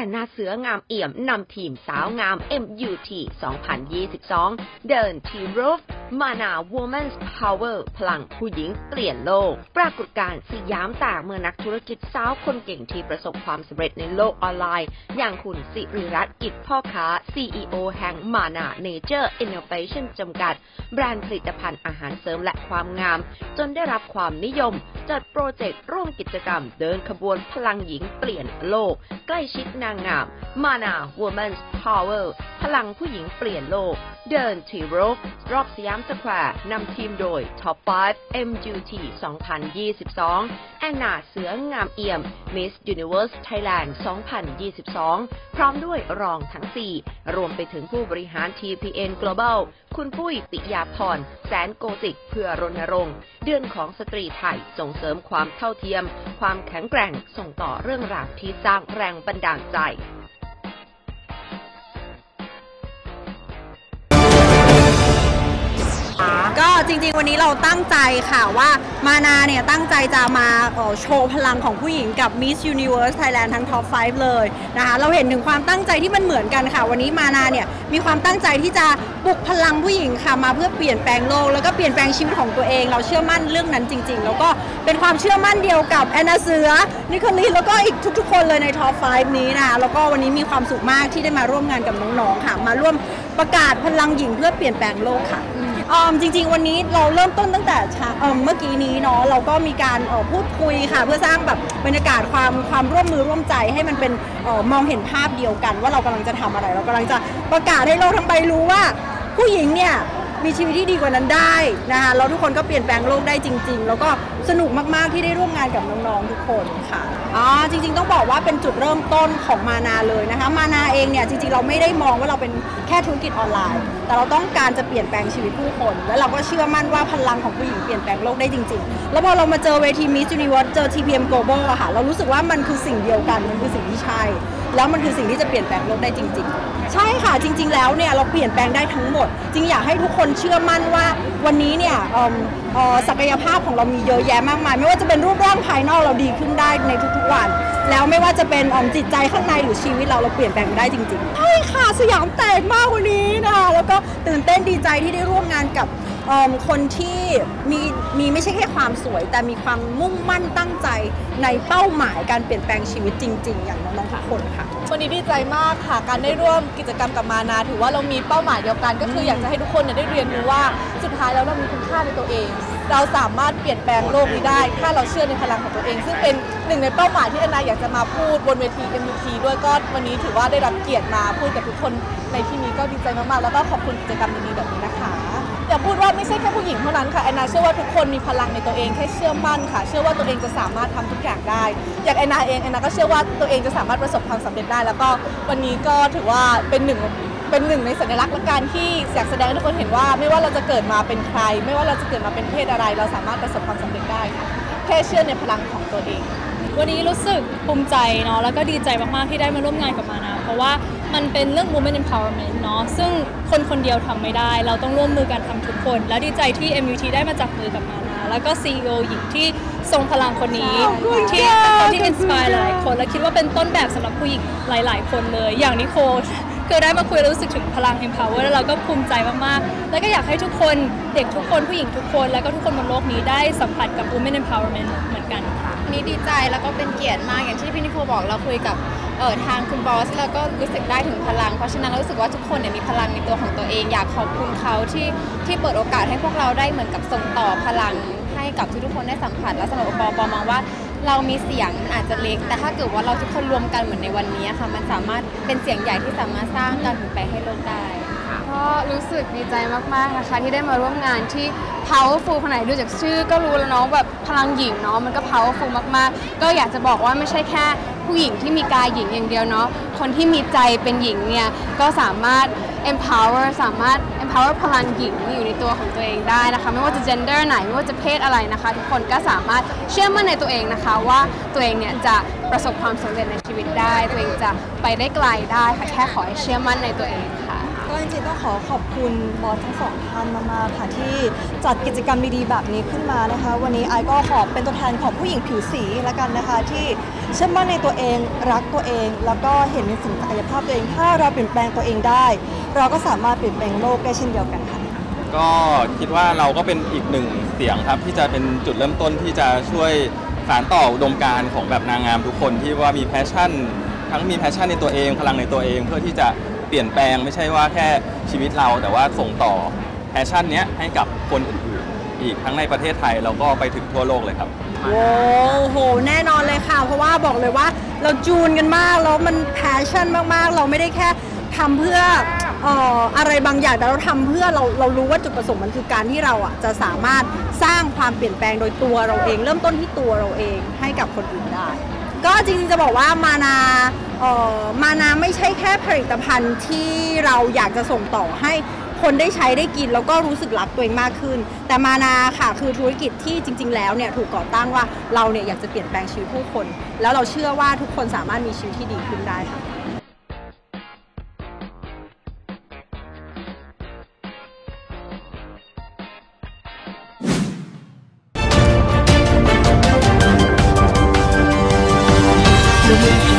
อนนาเสืองามเอี่ยมนำทีมสาวงาม MUT 2022 เดินทีรูฟมานา Women's Power พลังผู้หญิงเปลี่ยนโลกปรากฏการณ์สยามแตกเมื่อนักธุรกิจสาวคนเก่งที่ประสบความสำเร็จในโลกออนไลน์อย่างคุณสิริรัตน์กิจพ่อค้า CEO แห่งมานาเนเจอร์อินโนเวชั่นจำกัดแบรนด์ผลิตภัณฑ์อาหารเสริมและความงามจนได้รับความนิยมจัดโปรเจกต์ร่วมกิจกรรมเดินขบวนพลังหญิงเปลี่ยนโลกใกล้ชิดนางงามมานา Women's Power พลังผู้หญิงเปลี่ยนโลกเดินทีรูฟรอบสยามสแควร์นำทีมโดย Top 5 MUT 2022 แอนนาเสืองามเอี่ยม Miss Universe Thailand 2022 พร้อมด้วยรองทั้ง 4 รวมไปถึงผู้บริหาร TPN Global คุณปุ้ยปิยาพรแสนโกสิกเพื่อรณรงค์เดือนของสตรีไทยส่งเสริมความเท่าเทียมความแข็งแกร่งส่งต่อเรื่องราวที่สร้างแรงบันดาลใจก็จริงๆวันนี้เราตั้งใจค่ะว่ามานาเนี่ยตั้งใจจะมาโชว์พลังของผู้หญิงกับ Miss Universe Thailand ทั้ง Top 5 เลยนะคะเราเห็นถึงความตั้งใจที่มันเหมือนกันค่ะวันนี้มานาเนี่ยมีความตั้งใจที่จะปลุกพลังผู้หญิงค่ะมาเพื่อเปลี่ยนแปลงโลกแล้วก็เปลี่ยนแปลงชีวิตของตัวเองเราเชื่อมั่นเรื่องนั้นจริงๆแล้วก็เป็นความเชื่อมั่นเดียวกับแอนนาเสือนิโคลีแล้วก็อีกทุกๆคนเลยใน Top 5 นี้นะคะแล้วก็วันนี้มีความสุขมากที่ได้มาร่วมงานกับน้องๆค่ะมาร่วมประกาศพลังหญิงเพื่อเปลี่ยนแปลงโลกค่ะจริงๆวันนี้เราเริ่มต้นตั้งแต่เมื่อกี้นี้เนาะเราก็มีการพูดคุยค่ะเพื่อสร้างแบบบรรยากาศความร่วมมือร่วมใจให้มันเป็นมองเห็นภาพเดียวกันว่าเรากำลังจะทำอะไรเรากำลังจะประกาศให้โลกทั้งใบรู้ว่าผู้หญิงเนี่ยมีชีวิตที่ดีกว่านั้นได้นะคะแล้วทุกคนก็เปลี่ยนแปลงโลกได้จริงๆแล้วก็สนุกมากๆที่ได้ร่วมงานกับน้องๆทุกคนค่ะจริงๆต้องบอกว่าเป็นจุดเริ่มต้นของมานาเลยนะคะมานาเองเนี่ยจริงๆเราไม่ได้มองว่าเราเป็นแค่ธุรกิจออนไลน์แต่เราต้องการจะเปลี่ยนแปลงชีวิตผู้คนและเราก็เชื่อมั่นว่าพลังของผู้หญิงเปลี่ยนแปลงโลกได้จริงๆแล้วพอเรามาเจอเวที Miss Universe เจอ TPN Global อะค่ะเรารู้สึกว่ามันคือสิ่งเดียวกันมันคือสิ่งที่ใช่แล้วมันคือสิ่งที่จะเปลี่ยนแปลงโลกได้จริงๆใช่ค่ะจริงๆแล้วเนี่ยเราเปลี่ยนแปลงได้ทั้งหมดจริงอยากให้ทุกคนเชื่อมั่นว่าวันนี้เนี่ยศักยภาพของเรามีเยอะแยะมากมายไม่ว่าจะเป็นรูปร่างภายนอกเราดีขึ้นได้ในทุกๆวันแล้วไม่ว่าจะเป็นจิตใจข้างในหรือชีวิตเราเปลี่ยนแปลงได้จริงๆใช่ค่ะสยามแตกมากวันนี้นะคะแล้วก็ตื่นเต้นดีใจที่ได้ร่วมงานกับคนที่มีไม่ใช่แค่ความสวยแต่มีความมุ่งมั่นตั้งใจในเป้าหมายการเปลี่ยนแปลงชีวิตจริงๆอย่างน้องๆทุกคนค่ะวันนี้ดีใจมากค่ะการได้ร่วมกิจกรรมกับมานาถือว่าเรามีเป้าหมายเดียวกันก็คืออยากจะให้ทุกคนได้เรียนรู้ว่าสุดท้ายแล้วเรามีคุณค่าในตัวเองเราสามารถเปลี่ยนแปลงโลกนี้ได้ถ้าเราเชื่อในพลังของตัวเองซึ่งเป็นหนึ่งในเป้าหมายที่แอนนาอยากจะมาพูดบนเวที MUT ด้วยก็วันนี้ถือว่าได้รับเกียรติมาพูดกับทุกคนในที่นี้ก็ดีใจมากๆแล้วก็ขอบคุณกิจกรรมดีๆแบบนี้นะคะอยากพูดว่าไม่ใช่แค่ผู้หญิงเท่านั้นค่ะแอนนาเชื่อว่าทุกคนมีพลังในตัวเองแค่เชื่อมั่นค่ะเชื่อว่าตัวเองจะสามารถทำทุกอย่างได้อย่างแอนนาเองแอนนาก็เชื่อว่าตัวเองจะสามารถประสบความสำเร็จได้แล้วก็วันนี้ก็ถือว่าเป็นหนึ่งในสัญลักษณ์และการที่อยากแสดงให้ทุกคนเห็นว่าไม่ว่าเราจะเกิดมาเป็นใครไม่ว่าเราจะเกิดมาเป็นเพศอะไรเราสามารถประสบความสำเร็จได้ค่ะแค่เชื่อในพลังของตัวเองวันนี้รู้สึกภูมิใจเนาะแล้วก็ดีใจมากๆที่ได้มาร่วมงานกับมานาเพราะว่ามันเป็นเรื่อง Women Empowerment เนาะซึ่งคนเดียวทำไม่ได้เราต้องร่วมมือกันทำทุกคนและดีใจที่ MUT ได้มาจับมือกับมานาแล้วก็ CEO หญิงที่ทรงพลังคนนี้ที่อินสไปร์หลายคนและคิดว่าเป็นต้นแบบสำหรับผู้หญิงหลายๆคนเลยอย่างนิโคลคือได้มาคุยแล้วรู้สึกถึงพลัง empower แล้วเราก็ภูมิใจมากๆแล้วก็อยากให้ทุกคนเด็กทุกคนผู้หญิงทุกคนแล้วก็ทุกคนบนโลกนี้ได้สัมผัสกับ women empowerment เหมือนกันค่ะนี่ดีใจแล้วก็เป็นเกียรติมากอย่างที่พี่นิโคบอกเราคุยกับทางคุณบอสแล้วก็รู้สึกได้ถึงพลังเพราะฉะนั้นเรารู้สึกว่าทุกคนเนี่ยมีพลังในตัวของตัวเองอยากขอบคุณเขาที่เปิดโอกาสให้พวกเราได้เหมือนกับส่งต่อพลังให้กับทุกคนได้สัมผัสและสำหรับปอมองว่าเรามีเสียงอาจจะเล็กแต่ถ้าเกิดว่าเราทุกคนรวมกันเหมือนในวันนี้ค่ะมันสามารถเป็นเสียงใหญ่ที่สามารถสร้างการเปลี่ยนแปลงให้โลกได้ก็รู้สึกดีใจมากๆนะคะที่ได้มาร่วมงานที่ powerful ขนาดดูจากชื่อก็รู้แล้วเนาะแบบพลังหญิงเนาะมันก็ powerful มากๆก็อยากจะบอกว่าไม่ใช่แค่ผู้หญิงที่มีกายหญิงอย่างเดียวเนาะคนที่มีใจเป็นหญิงเนี่ยก็สามารถ empower พลังหญิงอยู่ในตัวของตัวเองได้นะคะไม่ว่าจะ gender ไหนไม่ว่าจะเพศอะไรนะคะทุกคนก็สามารถเชื่อมั่นในตัวเองนะคะว่าตัวเองเนี่ยจะประสบความสำเร็จในชีวิตได้ตัวเองจะไปได้ไกลได้ค่ะแค่ขอให้เชื่อมั่นในตัวเองค่ะก็จริงๆต้องขอบคุณบอสทั้งสองท่านมากๆค่ะที่จัดกิจกรรมดีๆแบบนี้ขึ้นมานะคะวันนี้ไอก็ขอเป็นตัวแทนของผู้หญิงผิวสีละกันนะคะที่เชื่อมั่นในตัวเองรักตัวเองแล้วก็เห็นในสิ่งศักยภาพตัวเองถ้าเราเปลี่ยนแปลงตัวเองได้เราก็สามารถเปลี่ยนแปลงโลกได้เช่นเดียวกันค่ะก็คิดว่าเราก็เป็นอีกหนึ่งเสียงครับที่จะเป็นจุดเริ่มต้นที่จะช่วยสานต่ออุดมการณ์ของแบบนางงามทุกคนที่ว่ามีแพชชั่นทั้งมีแพชชั่นในตัวเองพลังในตัวเองเพื่อที่จะเปลี่ยนแปลงไม่ใช่ว่าแค่ชีวิตเราแต่ว่าส่งต่อแพชชั่นนี้ให้กับคนอื่นๆอีกทั้งในประเทศไทยแล้วก็ไปถึงทั่วโลกเลยครับโอ้โหแน่นอนเลยค่ะเพราะว่าบอกเลยว่าเราจูนกันมากแล้วมันแพชชั่นมากๆเราไม่ได้แค่ทำเพื่ออะไรบางอย่างแต่เราทำเพื่อเรารู้ว่าจุดประสงค์มันคือการที่เราจะสามารถสร้างความเปลี่ยนแปลงโดยตัวเราเองเริ่มต้นที่ตัวเราเองให้กับคนอื่นได้ก็จริงๆจะบอกว่ามานาไม่ใช่แค่ผลิตภัณฑ์ที่เราอยากจะส่งต่อให้คนได้ใช้ได้กินแล้วก็รู้สึกรักตัวเองมากขึ้นแต่มานาค่ะคือธุรกิจที่จริงๆแล้วเนี่ยถูกก่อตั้งว่าเราเนี่ยอยากจะเปลี่ยนแปลงชีวิตผู้คนแล้วเราเชื่อว่าทุกคนสามารถมีชีวิตที่ดีขึ้นได้ค่ะ The